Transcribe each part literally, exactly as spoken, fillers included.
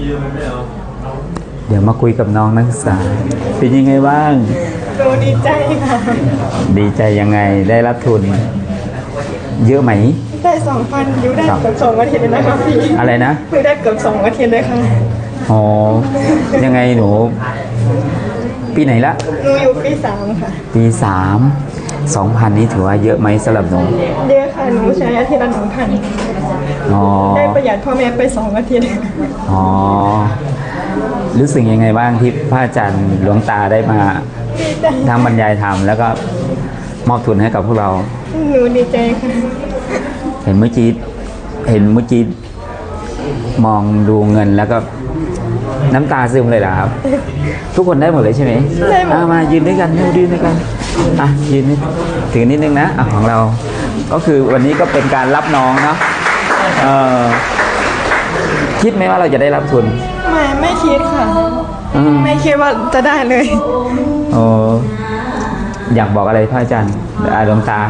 เดี๋ยวมาคุยกับน้องนักศึกษาเป็นยังไงบ้างดูดีใจค่ะดีใจยังไงได้รับทุนเยอะไหมได้สองพันยูได้เกือบสองอาทิตย์เลยนะคะพี่อะไรนะยูได้เกือบสองอาทิตย์เลยค่ะอ๋อยังไงหนูปีไหนละหนูอยู่ปีสามค่ะปีสามสองพันนี้ถือว่าเยอะไหมสำหรับหนูเยอะค่ะหนูใช้อาทิตย์ละหนึ่งพันได้ประหยัดพ่อแม่ไปสองอาทิตย์อ๋อรู้สึกยังไงบ้างที่พระอาจารย์หลวงตาได้มาทำบรรยายธรรมแล้วก็มอบทุนให้กับพวกเราหนูดีใจค่ะเห็นเมื่อกี้เห็นเมื่อกี้มองดูเงินแล้วก็น้ำตาซึมเลยเหรอครับทุกคนได้หมดเลยใช่ไหมได้หมดมายืนด้วยกันยืนด้วยกันอ่ะยืนถือนิดนึงนะอ่ะของเราก็คือวันนี้ก็เป็นการรับน้องเนาะเออคิดไหมว่าเราจะได้รับทุนไม่ไม่คิดค่ะไม่คิดว่าจะได้เลยโอ้อยากบอกอะไรพระอาจารย์อาดวงตา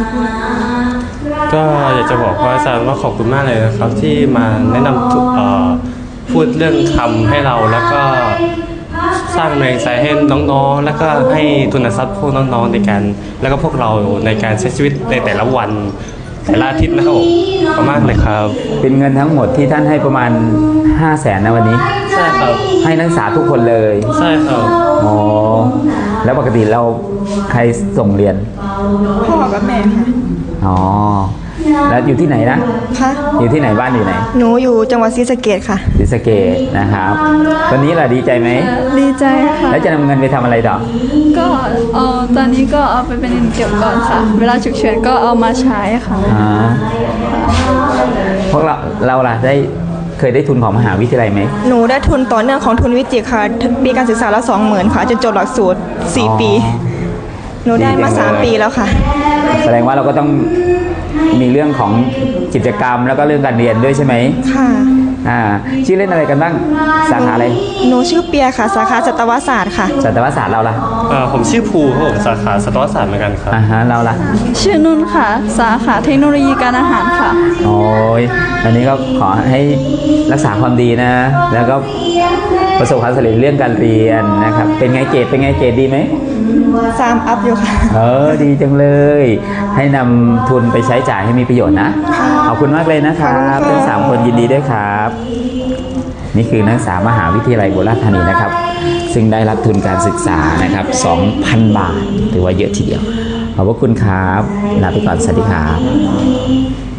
ก็อยากจะบอกพระอาจารย์ว่าขอบคุณมากเลยนะครับที่มาแนะนำพูดเรื่องธรรมให้เราแล้วก็สร้างแรงใจให้น้องๆแล้วก็ให้ทุนทรัพย์พวกน้องๆในการแล้วก็พวกเราในการใช้ชีวิตในแต่ละวันแต่ละอาทิตย์นะครับผมขอบคุณมากเลยครับเป็นเงินทั้งหมดที่ท่านให้ประมาณห้าแสนนะวันนี้ใช่ครับให้นักศึกษาทุกคนเลยใช่ครับอ๋อแล้วปกติเราใครส่งเรียนพ่อกับแม่ค่ะอ๋อแล้วอยู่ที่ไหนนะคะอยู่ที่ไหนบ้านอยู่ไหนหนูอยู่จังหวัดศรีสะเกษค่ะศรีสะเกษนะครับตอนนี้ล่ะดีใจไหมดีใจค่ะแล้วจะนำเงินไปทำอะไรต่อก็เออตอนนี้ก็เอาไปเป็นเงินเก็บก่อนค่ะเวลาฉุกเฉินก็เอามาใช้ค่ะอ่าพวกเราเราล่ะได้เคยได้ทุนของมหาวิทยาลัยไหมหนูได้ทุนต่อเนื่องของทุนวิจิตรค่ะปีการศึกษาละสองหมื่นค่ะจนจบหลักสูตรสี่ปีหนูได้มาสามปีแล้วค่ะแสดงว่าเราก็ต้องมีเรื่องของกิจกรรมแล้วก็เรื่องการเรียนด้วยใช่ไหมค่ะอ่าชื่อเล่นอะไรกันบ้างสาขาอะไรหนูชื่อเปียค่ะสาขาสัตวศาสตร์ค่ะสัตวศาสตร์เราล่ะอ่าผมชื่อภูครับผมสาขาสัตวศาสตร์เหมือนกันครับอ่าฮะเราล่ะชื่อนุ่นค่ะสาขาเทคโนโลยีการอาหารค่ะโอ้ยอันนี้ก็ขอให้รักษาความดีนะแล้วก็ประสบความสำเร็จเรื่องการเรียนนะครับเป็นไงเกรดเป็นไงเกรดดีไหมสามอัพอยู่ค่ะเออดีจังเลยให้นำทุนไปใช้จ่ายให้มีประโยชน์นะขอบคุณมากเลยนะครับทั้งสามคนยินดีด้วยครับนี่คือนักศึกษามหาวิทยาลัยสุราษฎร์ธานีนะครับซึ่งได้รับทุนการศึกษานะครับ สองพัน บาทถือว่าเยอะทีเดียวขอบพระคุณครับลาไปก่อนสวัสดีครับ